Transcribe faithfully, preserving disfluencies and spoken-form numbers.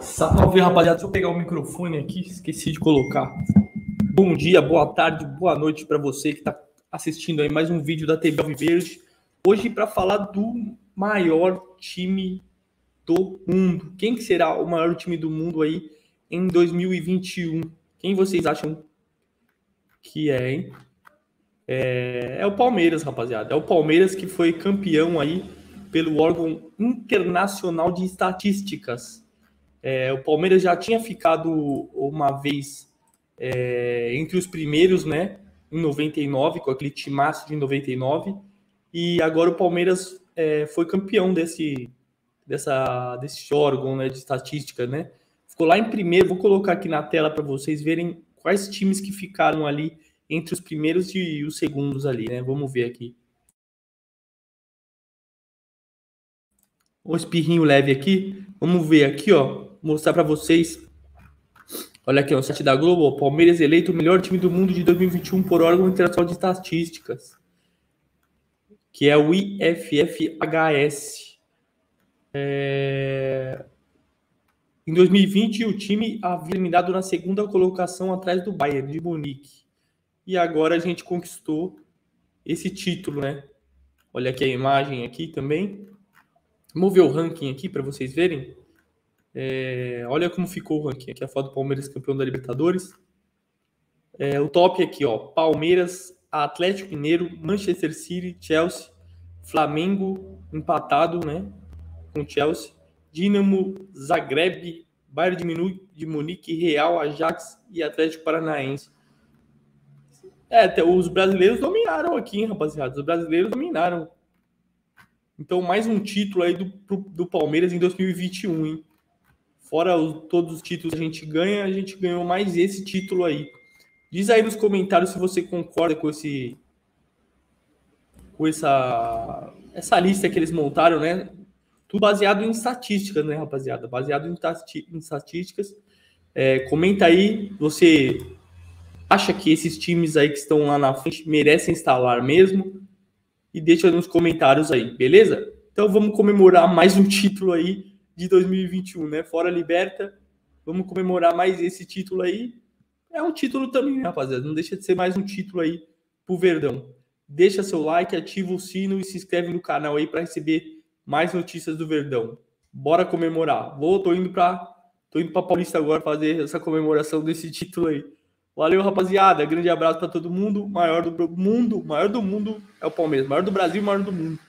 Salve, rapaziada. Deixa eu pegar o microfone aqui, esqueci de colocar. Bom dia, boa tarde, boa noite para você que está assistindo aí mais um vídeo da T V Alviverde. Hoje para falar do maior time do mundo. Quem que será o maior time do mundo aí em dois mil e vinte e um? Quem vocês acham que é, hein? É, é o Palmeiras, rapaziada. É o Palmeiras que foi campeão aí pelo órgão internacional de estatísticas. É, o Palmeiras já tinha ficado uma vez é, entre os primeiros, né, em noventa e nove, com aquele timaço de noventa e nove, e agora o Palmeiras é, foi campeão desse, dessa, desse órgão, né, de estatística, né? Ficou lá em primeiro. Vou colocar aqui na tela para vocês verem quais times que ficaram ali entre os primeiros e os segundos ali, né? Vamos ver aqui. O espirrinho leve aqui. Vamos ver aqui, ó. Mostrar para vocês. Olha aqui, ó, o site da Globo. Palmeiras eleito o melhor time do mundo de dois mil e vinte e um por órgão internacional de estatísticas, que é o I F F H S. É... Em dois mil e vinte, o time havia eliminado na segunda colocação atrás do Bayern de Munique. E agora a gente conquistou esse título, né? Olha aqui a imagem aqui também. Vamos ver o ranking aqui para vocês verem. É, olha como ficou o ranking. Aqui a foto do Palmeiras campeão da Libertadores. É, o top aqui, ó. Palmeiras, Atlético Mineiro, Manchester City, Chelsea, Flamengo empatado, né, com Chelsea, Dinamo, Zagreb, Bayern de Munique, Real, Ajax e Atlético Paranaense. É, até os brasileiros dominaram aqui, hein, rapaziada. Os brasileiros dominaram. Então, mais um título aí do, do Palmeiras em dois mil e vinte e um, hein? Fora os, todos os títulos que a gente ganha, a gente ganhou mais esse título aí. Diz aí nos comentários se você concorda com esse, com essa, essa lista que eles montaram, né? Tudo baseado em estatísticas, né, rapaziada? Baseado em, em estatísticas. É, comenta aí, você acha que esses times aí que estão lá na frente merecem instalar mesmo? E deixa nos comentários aí, beleza? Então vamos comemorar mais um título aí de dois mil e vinte e um, né? Fora Liberta, vamos comemorar mais esse título aí. É um título também, né, rapaziada? Não deixa de ser mais um título aí pro Verdão. Deixa seu like, ativa o sino e se inscreve no canal aí para receber mais notícias do Verdão. Bora comemorar. Vou, tô indo para tô indo para Paulista agora fazer essa comemoração desse título aí. Valeu, rapaziada. Grande abraço para todo mundo. Maior do mundo, maior do mundo é o Palmeiras. Maior do Brasil, maior do mundo.